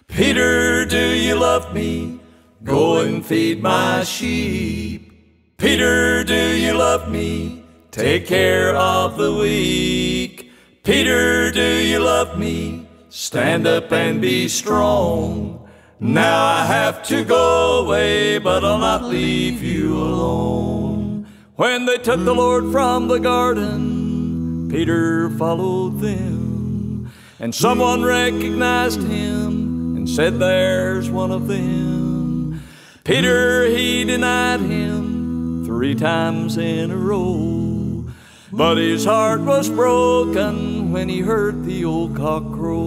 Peter, do you love me? Go and feed my sheep. Peter, do you love me? Take care of the weak. Peter, do you love me? Stand up and be strong. Now I have to go away, but I'll not leave you alone. When they took the Lord from the garden, Peter followed them, and someone recognized him and said, "There's one of them." Peter, he denied him 3 times in a row, but his heart was broken when he heard the old cock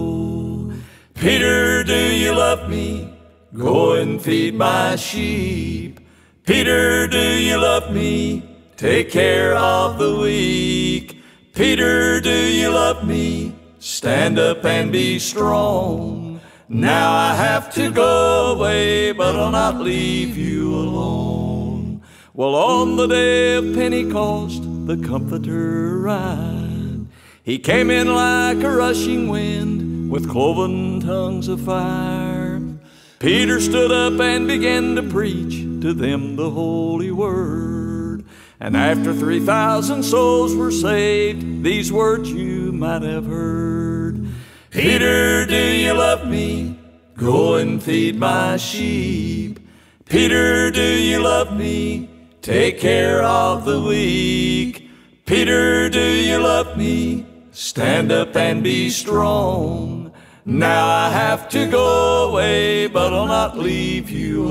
crow. Peter, do you love me? Go and feed my sheep. Peter, do you love me? Take care of the weak. Peter, do you love me? Stand up and be strong. Now I have to go away, but I'll not leave you alone. Well, on the day of Pentecost, the Comforter arrived. He came in like a rushing wind with cloven tongues of fire. Peter stood up and began to preach to them the holy word. And after 3,000 souls were saved, these words you might have heard. Peter, do you love me? Go and feed my sheep. Peter, do you love me? Take care of the weak. Peter, do you love me? Stand up and be strong. Now I have to go away, but I'll not leave you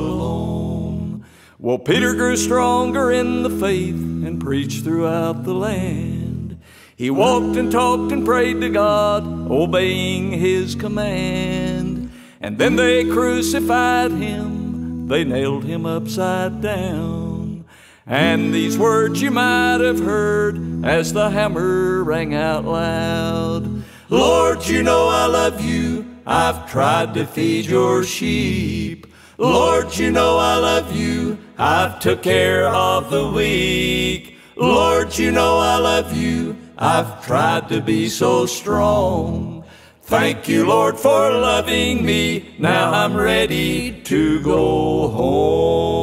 alone. Well, Peter grew stronger in the faith and preached throughout the land. He walked and talked and prayed to God, obeying his command. And then they crucified him, they nailed him upside down. And these words you might have heard as the hammer rang out loud. Lord, you know I love you, I've tried to feed your sheep. Lord, you know I love you, I've took care of the weak. Lord, you know I love you, I've tried to be so strong. Thank you, Lord, for loving me, now I'm ready to go home.